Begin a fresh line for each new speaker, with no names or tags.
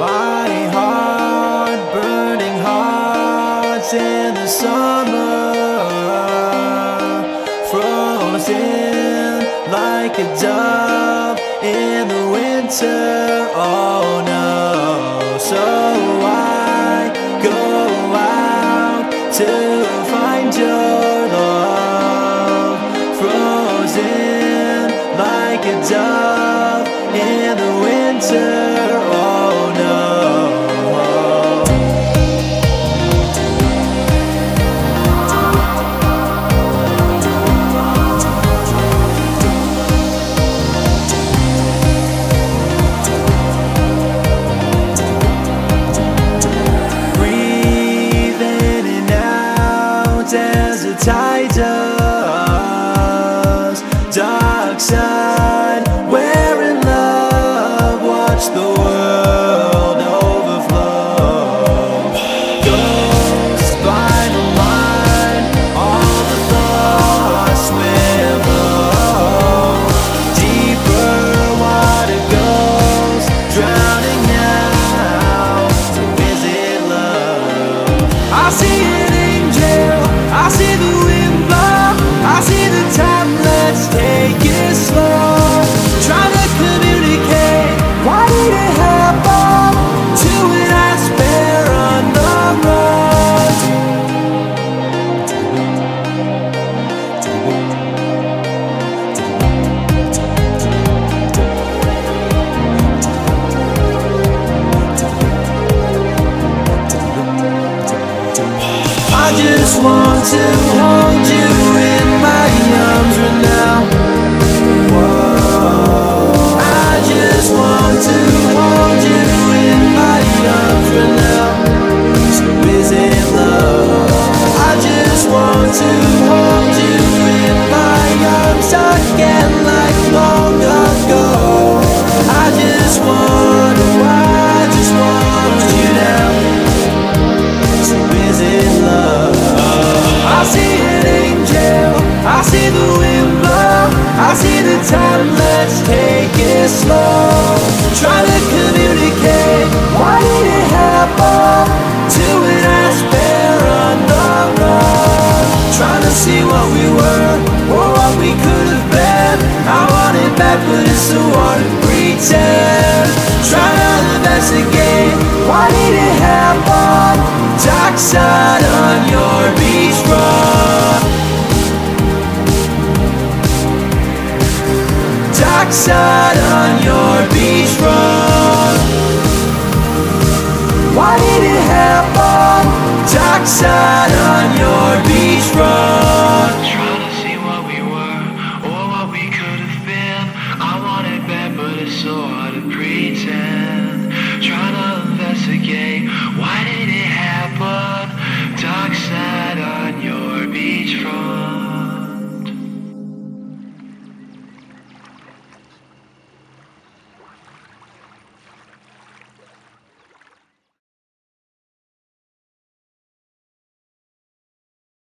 My heart burning hearts in the summer, frozen like a dove in the winter. Oh no, so I go out to find your love, frozen like a dove in the winter. Oh no. Breathing in and out as the tide does. Dark side, where in love, watch the world overflow. Ghost by the line, all the thoughts swivel. Deeper water goes, drowning now. So is it love? I see an angel, I see the wind blow, I see the time, let's take it slow. Trying to communicate, why did it happen to an ice bear on the road? I just want to hold you in my arms right now. Whoa. I just want to hold you in my arms right now. So is it love? I just want to hold you in my arms again like long ago. I just want you now. So is it love? I see an angel, I see the wind blow, I see the time, let's take it slow. Trying to communicate, why did it happen to an ice bear on the road? Trying to see what we were, or what we could have been. I want it back, but it's so hard to pretend. Trying to investigate, why did it happen? Dark side on your beach front. Dark side on your beach front. Why did it happen? Dark side on your beach front.